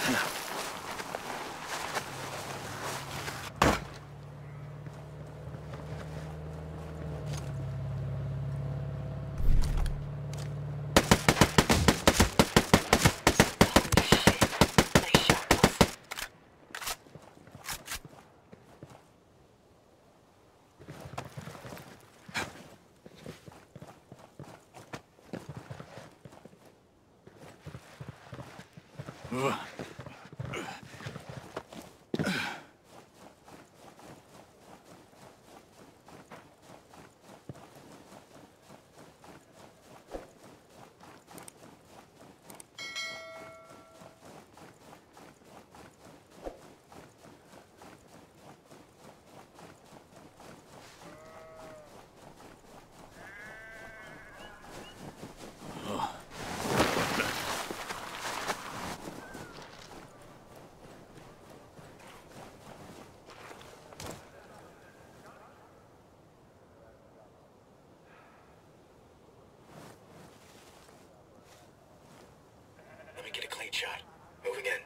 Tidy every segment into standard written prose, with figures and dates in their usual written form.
Let me get a clean shot. Moving in.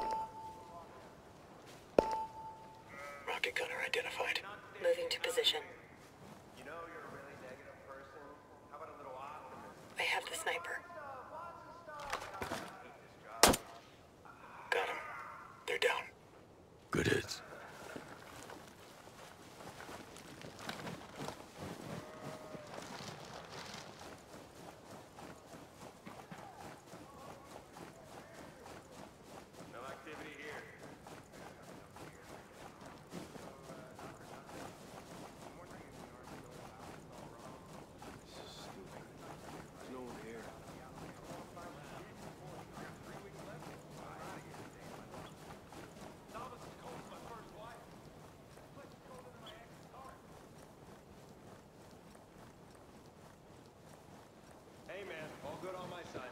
Rocket gunner identified. Moving to position. You know you're a really negative person. How about a little optimism? I have the sniper. Got him. They're down. Good hits. No activity here. This is stupid. There's no one here. Hey man, all good on my side.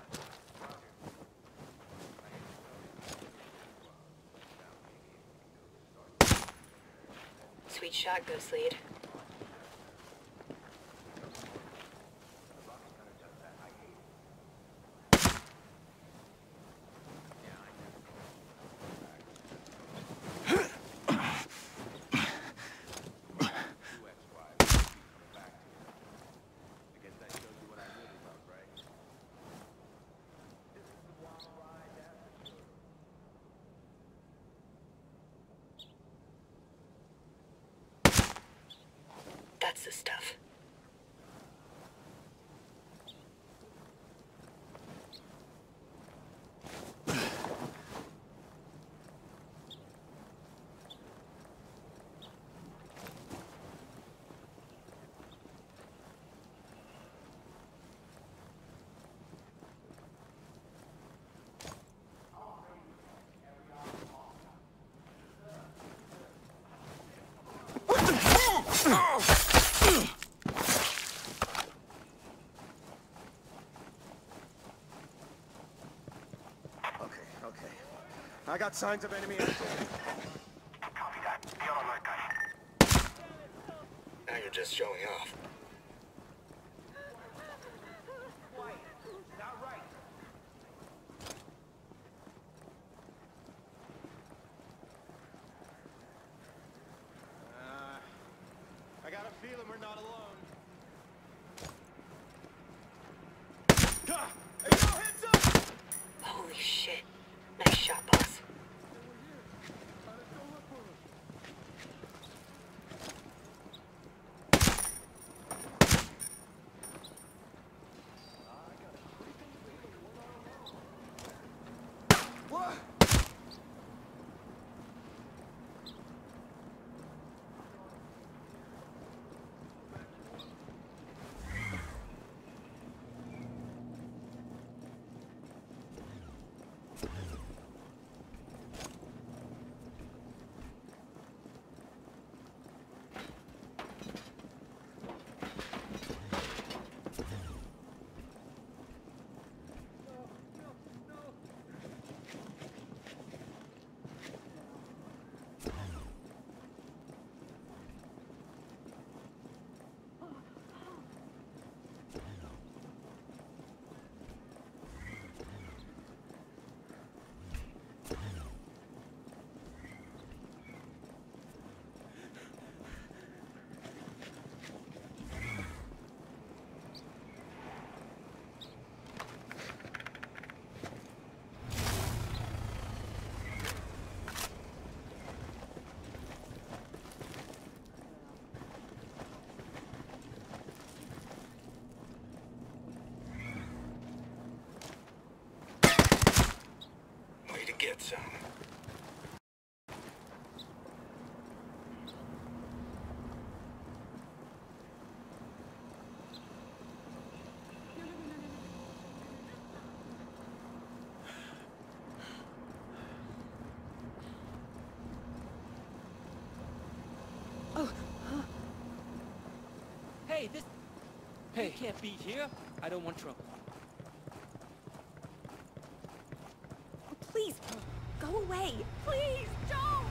Sweet shot, Ghost Lead. That's the stuff. Okay. I got signs of enemy activity. Copy that. Be on alert, guys. Now you're just showing off. I got a feeling we're not alone. Hey, yo, heads up! Holy shit. Nice shot, boss. What? some. Hey, this... Hey. You can't be here. I don't want trouble. Please, go away. Please, don't!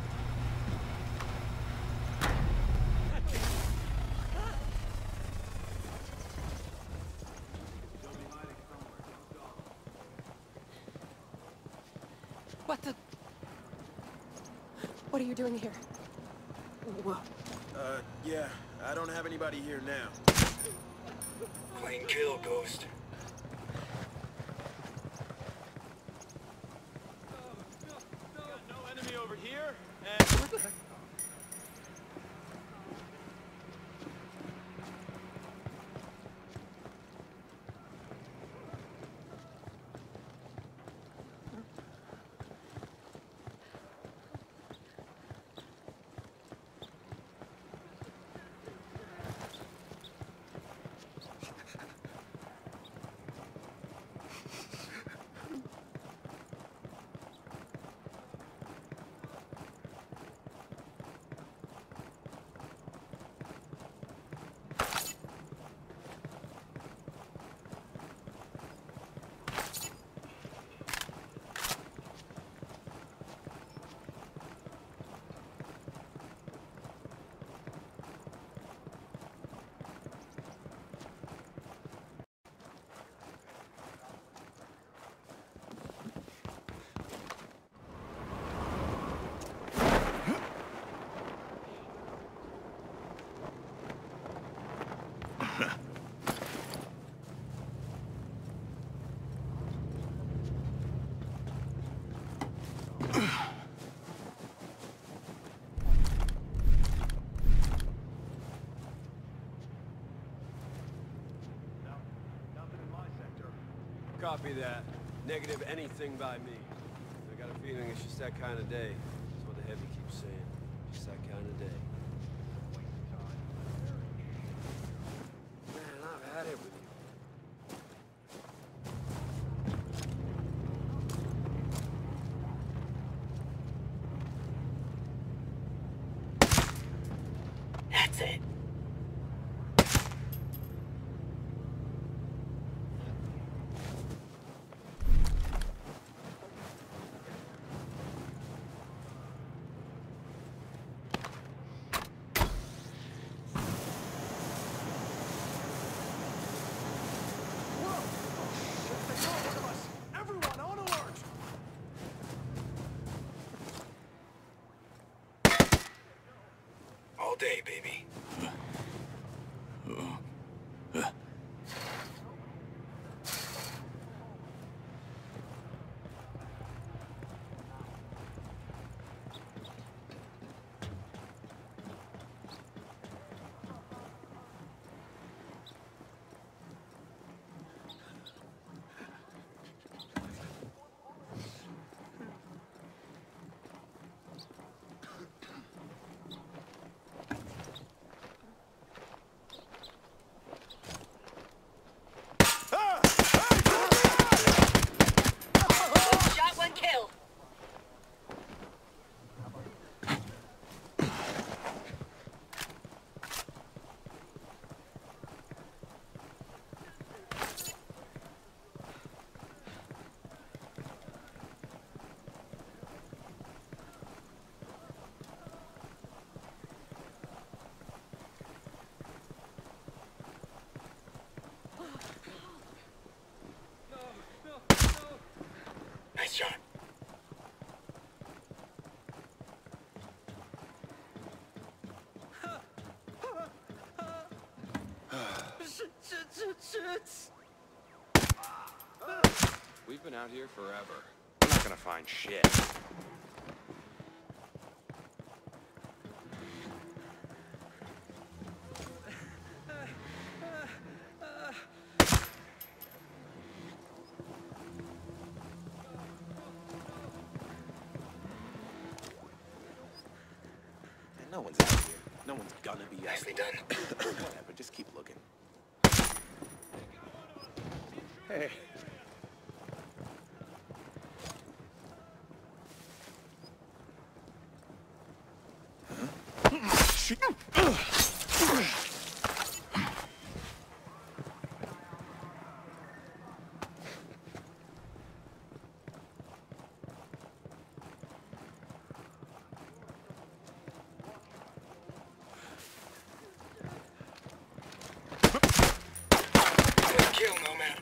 What the... What are you doing here? Whoa. Yeah, I don't have anybody here now. Clean kill, Ghost. No enemy over here, and... What the heck? Nothing in my sector. Copy that. Negative anything by me. I got a feeling it's just that kind of day. That's what the heavy keeps saying. Just that kind of day. Man, I've had it with you. That's it. Everyone on alert! All day, baby. One shot, one kill. Nice shot. We've been out here forever. We're not gonna find shit. No one's out here. No one's gonna be out Nicely here. done. Whatever, just keep looking. Hey. Good kill, Nomad.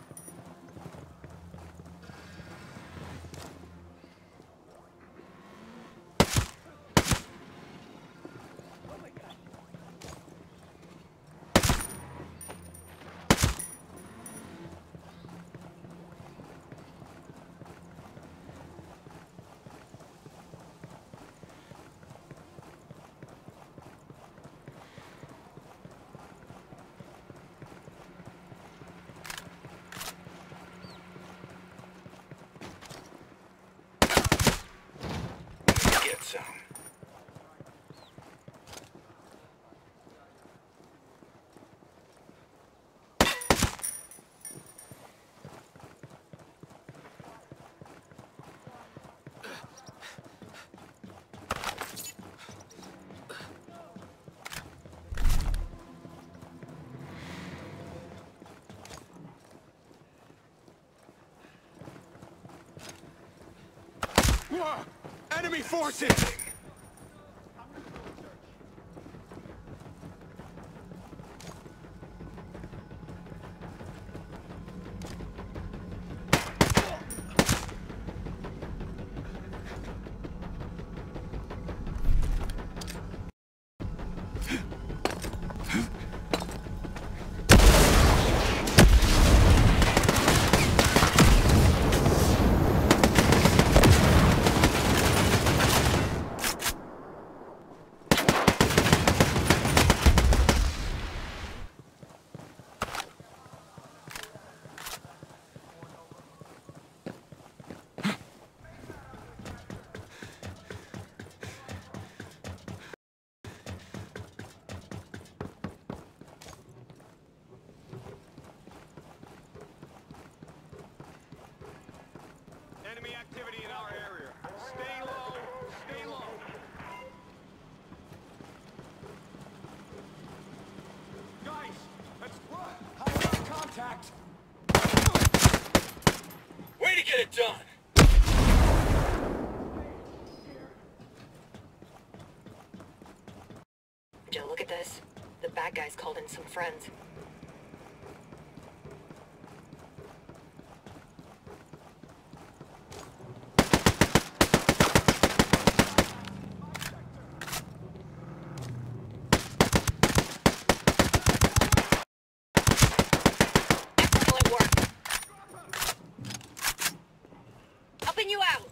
Get some. Enemy forces! Enemy activity in our area. Stay low. Stay low. Guys, let's run. How about contact? Way to get it done! Joe, look at this. The bad guys called in some friends. Excellent work. Helping you out.